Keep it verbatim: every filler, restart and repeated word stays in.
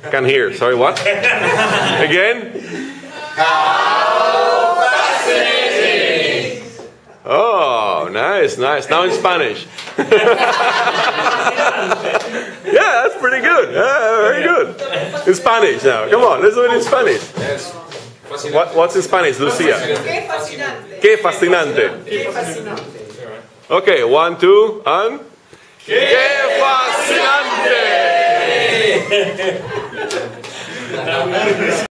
Can't hear. Sorry, what? Again? How fascinating! Oh, nice, nice. Now in Spanish. Yeah, that's pretty good. Yeah, very good. In Spanish now. Come on, let's do it in Spanish. Yes. What, what's in Spanish, Lucia? Qué fascinante. Qué fascinante. Qué fascinante. Okay, one, two, and... ¡Qué fascinante!